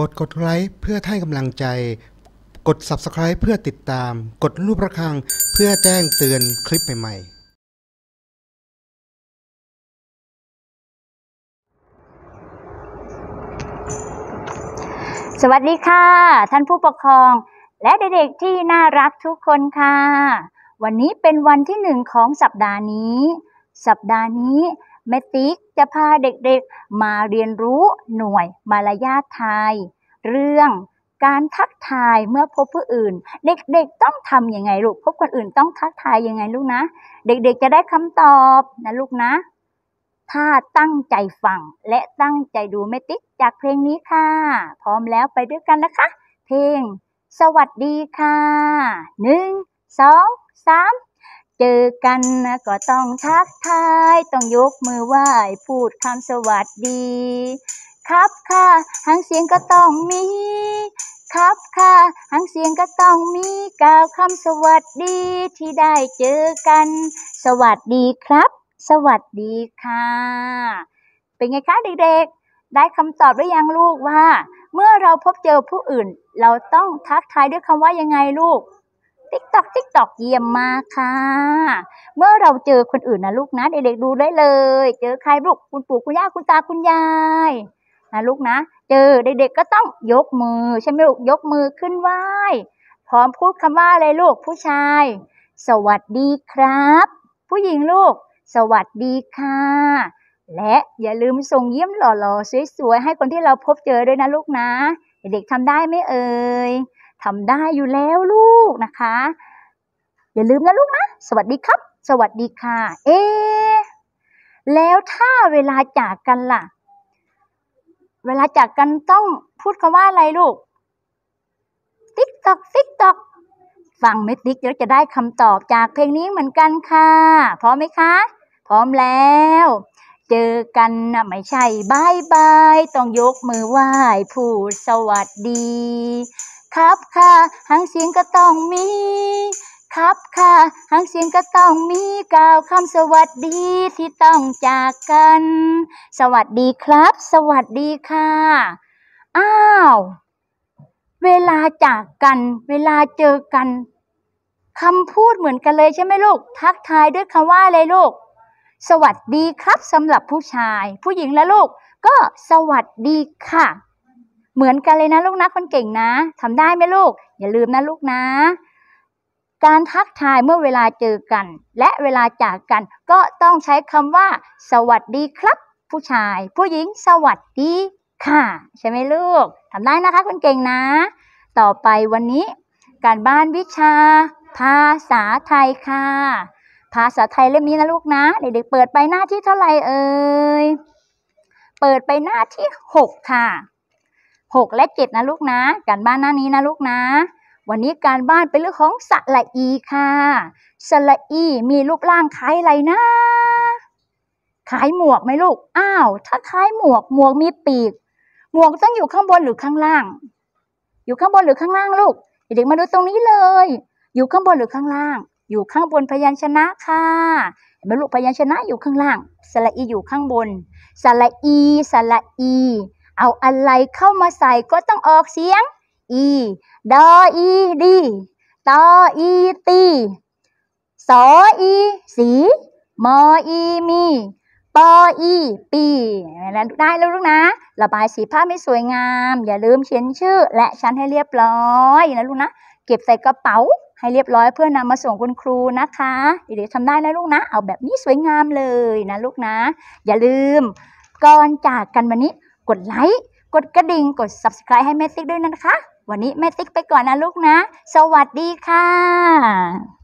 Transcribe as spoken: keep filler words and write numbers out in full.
ดกดไลค์เพื่อให้กำลังใจกด ซับสไครบ์ เพื่อติดตามกดรูประฆังเพื่อแจ้งเตือนคลิปใหม่ๆสวัสดีค่ะท่านผู้ปกครองและเด็กๆที่น่ารักทุกคนค่ะวันนี้เป็นวันที่หนึ่งของสัปดาห์นี้สัปดาห์นี้แม่ติ๊กจะพาเด็กๆมาเรียนรู้หน่วยมารยาทไทยเรื่องการทักทายเมื่อพบผู้อื่นเด็กๆต้องทำยังไงลูกพบคนอื่นต้องทักทายยังไงลูกนะเด็กๆจะได้คำตอบนะลูกนะถ้าตั้งใจฟังและตั้งใจดูแม่ติ๊กจากเพลงนี้ค่ะพร้อมแล้วไปด้วยกันนะคะเพลงสวัสดีค่ะหนึ่งสองสามเจอกันก็ต้องทักทายต้องยกมือไหว้พูดคำสวัสดีครับค่ะหางเสียงก็ต้องมีครับค่ะหางเสียงก็ต้องมีกล่าวคำสวัสดีที่ได้เจอกันสวัสดีครับสวัสดีค่ะเป็นไงคะเด็กๆได้คำตอบหรือยังลูกว่าเมื่อเราพบเจอผู้อื่นเราต้องทักทายด้วยคำว่ายังไงลูกติ๊กตอกติ๊กตอกเยี่ยมมากค่ะเมื่อเราเจอคนอื่นนะลูกนะเด็กๆดูได้เลยเจอใครลูกคุณปู่คุณย่าคุณตาคุณยายนะลูกนะเจอเด็กๆก็ต้องยกมือใช่ไหมลูกยกมือขึ้นไหว้พร้อมพูดคำว่าอะไรลูกผู้ชายสวัสดีครับผู้หญิงลูกสวัสดีค่ะและอย่าลืมส่งยิ้มหล่อๆสวยๆให้คนที่เราพบเจอด้วยนะลูกนะเด็กๆทำได้ไหมเอ่ยทำได้อยู่แล้วลูกนะคะอย่าลืมนะลูกนะสวัสดีครับสวัสดีค่ะเอ๊ะแล้วถ้าเวลาจากกันล่ะเวลาจากกันต้องพูดคำว่าอะไรลูกติ๊กตอกติ๊กตอกฟังไม่ติ๊กแล้วจะได้คำตอบจากเพลงนี้เหมือนกันค่ะพร้อมไหมคะพร้อมแล้วเจอกันนะไม่ใช่บายบายต้องยกมือไหว้พูดสวัสดีครับค่ะหางเสียงก็ต้องมีครับค่ะหางเสียงก็ต้องมีกล่าวคำสวัสดีที่ต้องจากกันสวัสดีครับสวัสดีค่ะอ้าวเวลาจากกันเวลาเจอกันคำพูดเหมือนกันเลยใช่ไหมลูกทักทายด้วยคำว่าอะไรลูกสวัสดีครับสำหรับผู้ชายผู้หญิงและลูกก็สวัสดีค่ะเหมือนกันเลยนะลูกนะคนเก่งนะทำได้ไหมลูกอย่าลืมนะลูกนะการทักทายเมื่อเวลาเจอกันและเวลาจากกันก็ต้องใช้คำว่าสวัสดีครับผู้ชายผู้หญิงสวัสดีค่ะใช่ไหมลูกทำได้นะคะคนเก่งนะต่อไปวันนี้การบ้านวิชาภาษาไทยค่ะภาษาไทยเล่มนี้นะลูกนะเด็กๆเปิดไปหน้าที่เท่าไหร่เอ่ยเปิดไปหน้าที่หกค่ะหกและเจ็ดนะลูกนะการบ้านหน้านี้นะลูกนะวันนี้การบ้านเป็นเรื่องของสระอีค่ะสระอีมีรูปร่างคล้ายอะไรนะคล้ายหมวกไหมลูกอ้าวถ้าคล้ายหมวกหมวกมีปีกหมวกต้องอยู่ข้างบนหรือข้างล่างอยู่ข้างบนหรือข้างล่างลูกเด็กๆมาดูตรงนี้เลยอยู่ข้างบนหรือข้างล่างอยู่ข้างบนพยัญชนะค่ะเห็นไหมลูกพยัญชนะอยู่ข้างล่างสระอีอยู่ข้างบนสระอีสระอีเอาอะไรเข้ามาใส่ก็ต้องออกเสียงอีดออีดีตออีตีสออีสีมออีมีปออีปีได้แล้วลูกนะระบายสีภาพให้สวยงามอย่าลืมเขียนชื่อและชั้นให้เรียบร้อยนะลูกนะเก็บใส่กระเป๋าให้เรียบร้อยเพื่อนำมาส่งคุณครูนะคะเด็กๆทำได้นะลูกนะเอาแบบนี้สวยงามเลยนะลูกนะอย่าลืมก่อนจากกันวันนี้กดไลค์กดกระดิ่งกด ซับสไครบ์ ให้แม่ติ๊กด้วยนะคะวันนี้แม่ติ๊กไปก่อนนะลูกนะสวัสดีค่ะ